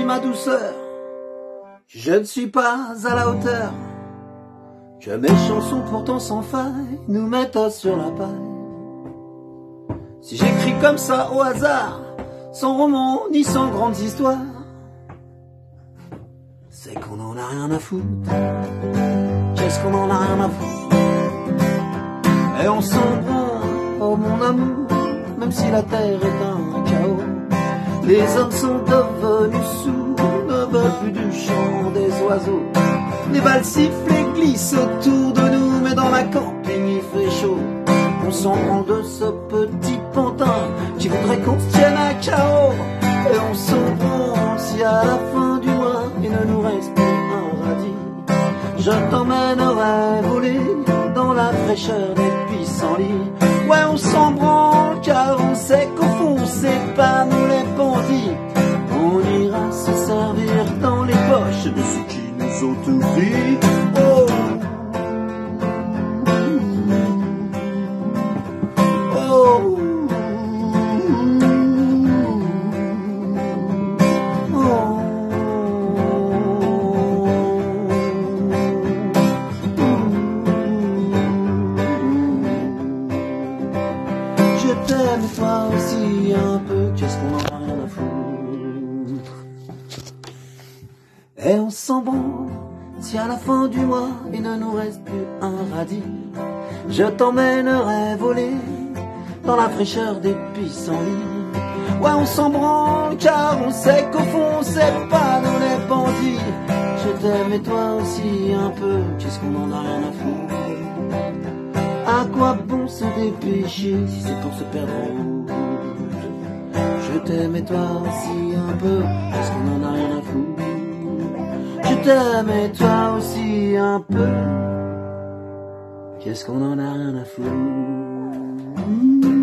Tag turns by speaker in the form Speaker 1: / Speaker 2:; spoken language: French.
Speaker 1: ma douceur, je ne suis pas à la hauteur, que mes chansons pourtant sans faille nous mettent sur la paille. Si j'écris comme ça au hasard, sans roman ni sans grandes histoires, c'est qu'on en a rien à foutre. Qu'est-ce qu'on en a rien à foutre? Et on s'en prend, oh mon amour, même si la terre est un chaos. Les hommes sont devenus sourds, ne veulent plus du chant des oiseaux. Les balles sifflent et glissent autour de nous, mais dans la campagne il fait chaud. On s'en rend de ce petit pantin qui voudrait qu'on se tienne à chaos. Et on s'en rend si à la fin du mois il ne nous reste plus un radis. Je t'emmènerai voler dans la fraîcheur des pissenlits. Ouais, on s'en branle car on sait qu'au fond c'est pas nous les bandits. On ira se servir dans les poches de ceux qui nous ont tout pris. Oh, oh, je t'aime toi aussi un peu, qu'est-ce qu'on en a rien à foutre. Et on s'en branle si à la fin du mois il ne nous reste plus un radis. Je t'emmènerai voler dans la fraîcheur des pissenlits. Ouais, on s'en branle car on sait qu'au fond c'est pas nous les bandits. Je t'aime et toi aussi un peu, qu'est-ce qu'on en a rien à foutre. À quoi bon se dépêcher si c'est pour se perdre en route. Je t'aime et toi aussi un peu, qu'est-ce qu'on en a rien à foutre. Je t'aime et toi aussi un peu, qu'est-ce qu'on en a rien à foutre.